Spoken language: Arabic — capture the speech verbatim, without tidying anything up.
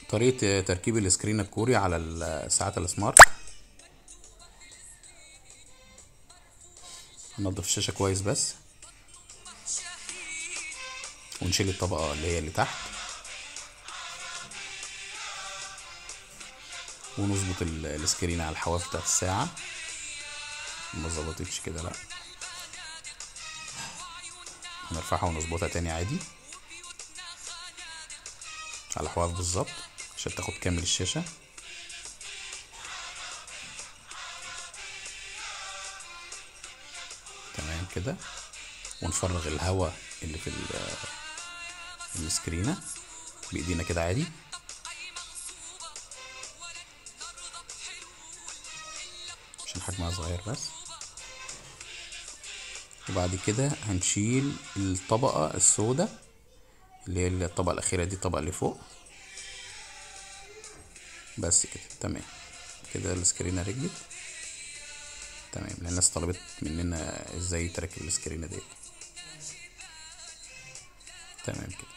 طريقة تركيب السكرين الكوري على الساعات السمارت. ننضف الشاشة كويس بس، ونشيل الطبقة اللي هي اللي تحت، ونظبط السكرين على الحواف بتاعت الساعة. ما ظبطتش كده، لا هنرفعها ونظبطها تاني عادي على الحواف بالظبط عشان تاخد كامل الشاشة. تمام كده. ونفرغ الهواء اللي في السكرينة بايدينا كده عادي. عشان حجمها صغير بس. وبعد كده هنشيل الطبقة السوداء اللي هي الطبقة الأخيرة دي، الطبقة اللي فوق بس كده. تمام كده السكرينة رجلت. تمام، لأن الناس طلبت مننا ازاي تركب السكرينة دي. تمام كده.